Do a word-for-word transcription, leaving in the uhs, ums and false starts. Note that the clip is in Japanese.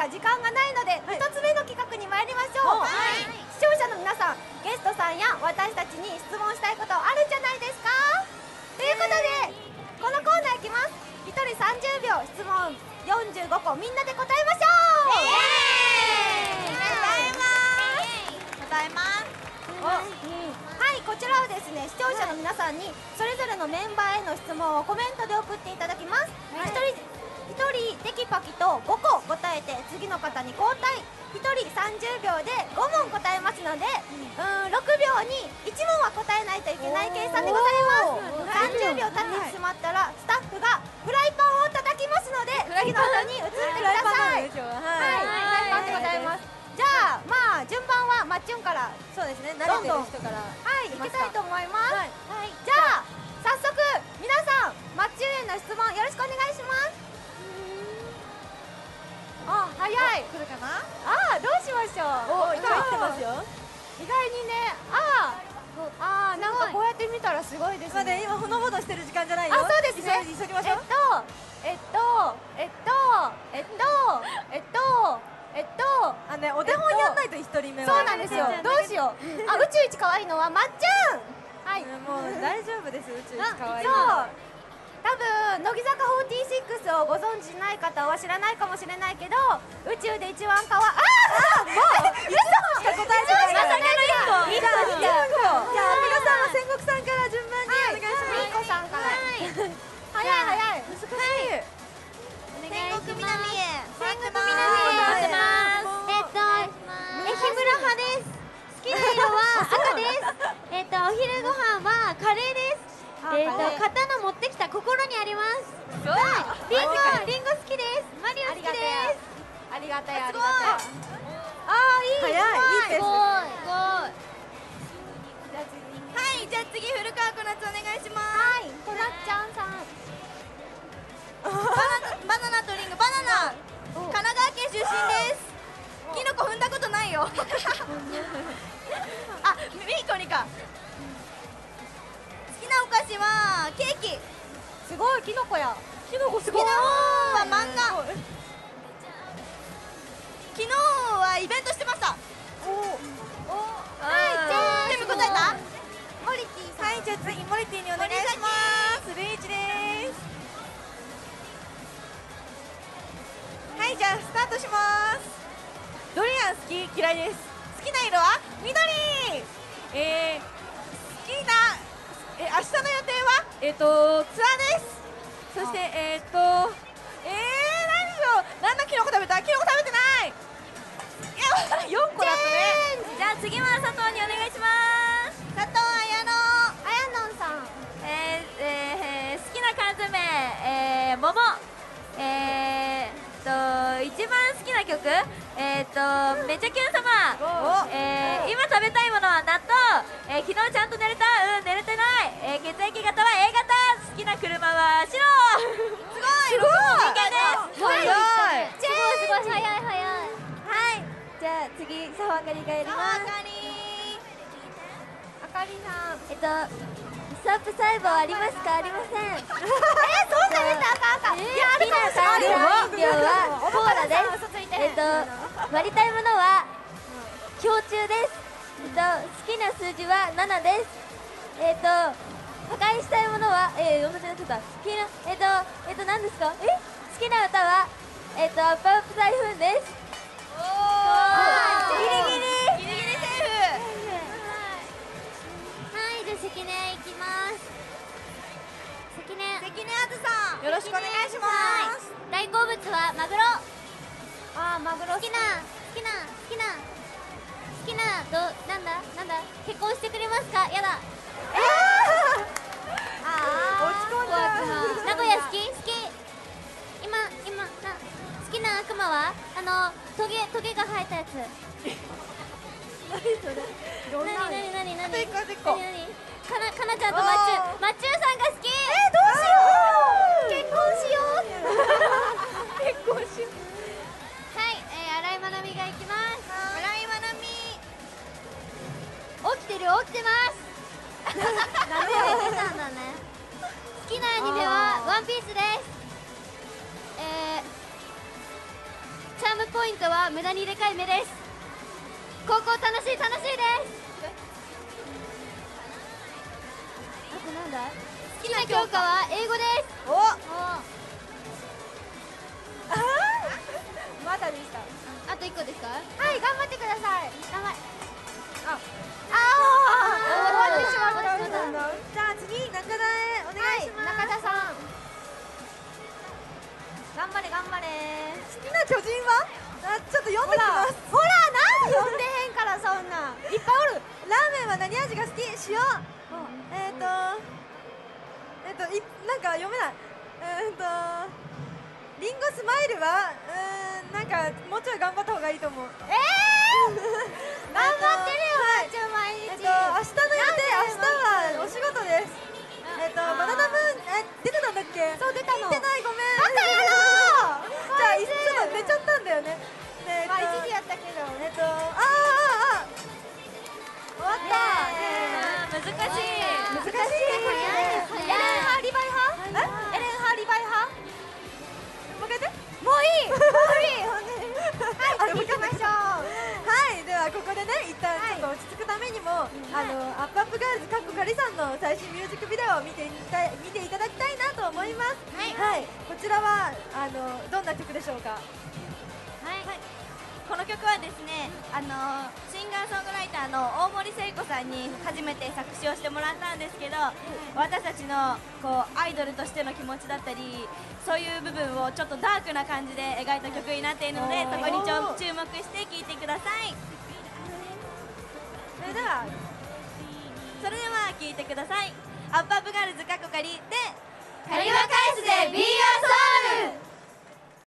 か時間がないのでひとつめの企画に参りましょう。視聴者の皆さん、ゲストさんや私たちに質問したいことあるんじゃないですか。ということでこのコーナーいきます。ひとりさんじゅうびょう、質問よんじゅうごこみんなで答えましょう。 イエーイ。答えます。 はい、こちらはですね、視聴者の皆さんにそれぞれのメンバーへの質問をコメントで送っていただきます。ひとりひとりテキパキとごこ答えて次の方に交代。ひとりさんじゅうびょうでごもん答えますので、うんろくびょうにいちもんは答えないといけない計算でございます。さんじゅうびょう経ってしまったらスタッフがフライパンを叩きますので次の方に移ってください。はい、フライパンでございます。じゃあまあ順番はまっちゅんから、 そうですね、慣れてる人からはい行きたいと思います。はい、じゃあ早速皆さんまっちゅんへの質問よろしくお願いします。あ、早い。 来るかな。 あー、どうしましょう。 お、今入ってますよ。 意外にね、あーあー、なんかこうやって見たらすごいですね。 今ほのぼのしてる時間じゃないよ。 あ、そうですね。 急ぎましょう。 えっとえっとえっとえっとえっとえっとあね、お手本やんないと一人目は。 そうなんですよ。どうしよう。あ、宇宙一可愛いのはまっちゅん。はい、 もう大丈夫です。宇宙一可愛い。 そう、多分乃木坂フォーティーシックスをご存知ない方は知らないかもしれないけど、宇宙で一番可愛い。ああ、もう一個しか答えてないからね。一個一個。じゃあ皆さんは戦国さんから順番にお願いします。みーこさんから。早い早い。難しい。 戦国南へ。 戦国南へ。 へ。 えっと、えひむら派です。好きな色は赤です。えっと、お昼ご飯はカレーです。えっと、刀持ってきた心にあります。リンゴ、リンゴ好きです。マリオ好きです。 ありがたいありがたい。ああ、いい。 早い、いいです。 すごい。 はい、じゃあ次古川こなつお願いします。 はい、こなっちゃんさん。 バナナとリンゴ、バナナ。神奈川県出身です。キノコ踏んだことないよ。あ、ミーコにか。好きなお菓子はケーキ。 すごい、キノコや。 キノコすごい。好きな本は漫画。昨日はイベントしてました。 おお。 はい、全部答えた？ モリティさん。 はい、じゃあ次モリティにお願いします。ルイーチです。はい、じゃあスタートします。ドリアン好き嫌いです。好きな色は緑。えー、好きなえ明日の予定はえっ、ー、とツアーです。そしてえっ、ー、とえー、何でしょう。何のキノコ食べた？キノコ食べてない。いや、よんこだったね。じゃあ次は佐藤にお願いします。佐藤綾乃。 あやのんさん。 えーえー、好きな缶詰、えー、桃。えー、と一番好きな曲、えー、とめちゃキュン様。えー、今食べたいものは納豆。えー、昨日ちゃんと寝れた？うん、寝れてない。えー、血液型は A 型。好きな車は白。すごい。人間です。 すごい。すごいすごい。早い早い。 はい。じゃあ次サワガリがやります。 あかりさん。 えっとスワップ細胞ありますか？ありません。 えー、そうされたらあかんあかん。いや、あるかもしれない。 飲料はコーラです。えっと割りたいものは氷柱です。えっと好きな数字はななです。えっと破壊したいものはえー、同じになっちゃった。好きなえっとえっと何ですか？え好きな歌はえっとアップアップ財布です。 おー、ギリギリギリギリセーフ。 はい、じゃあ関根いきます。関根関根あずさん、よろしくお願いします。 大好物はマグロ。 あー、マグロ好きな好きな好きな好きなどなんだなんだ結婚してくれますか？やだ。 あ落ち込んだ。 名古屋好き好き。今今な好きな悪魔はあのトゲトゲが生えたやつ。何それ？何何何何？ あと一個あと一個。 何何？かなかなちゃんとまっちゅうまっちゅうさんが好き。 えー、どうしよう。結婚しよう。 結婚しよう。 はい、えー、新井まなみがいきます。 新井まなみ。 起きてる起きてます。なるほど。出たんだね。好きなアニメはワンピースです。えー、チャャームポイントは無駄にでかい目です。高校楽しい楽しいです。あとなんだ、好きな教科は英語です。 おまだでした。 あといっこですか。 はい、頑張ってください。頑張れ。あああ終わってしまった。 じゃあ次中田へお願いします。 中田さん頑張れ頑張れ。 好きな巨人はあちょっと読んできます。 ほらなんで読んでへんからそんないっぱいおる。 ラーメンは何味が好き？塩。えっとえっといなんか読めない。えっとリンゴスマイルはうーんなんかもうちょい頑張った方がいいと思う。 えー頑張ってるよまーちゃん毎日。 えっと明日の予定、明日はお仕事です。えっとバナナムーンえ出てたんだっけ？ そう出たの。 見てないごめん。 バカやろー。 じゃあいちょっと寝ちゃったんだよね。でえっとまあ一時やったけど。 えっとあーあーあー終わった。 難しい。 難しいこれね。 エレン派リヴァイ派？エレン派リヴァイ派？ もう一回言って。 もういいもういいほんではい次行きましょう。 はいではここでね一旦ちょっと落ち着くためにも、あのアップアップガールズかっこかりさんの最新ミュージックビデオを見ていた見ていただきたいなと思います。はい、こちらはあのどんな曲でしょうか。 はい、この曲はですね、あのシンガーソングライターの大森聖子さんに初めて作詞をしてもらったんですけど、私たちのこうアイドルとしての気持ちだったりそういう部分をちょっとダークな感じで描いた曲になっているので、そこにちょ注目して聴いてください。 それではそれでは聴いてください。アップアップガールズかっこかりでカリバカイスで Be Your Soul。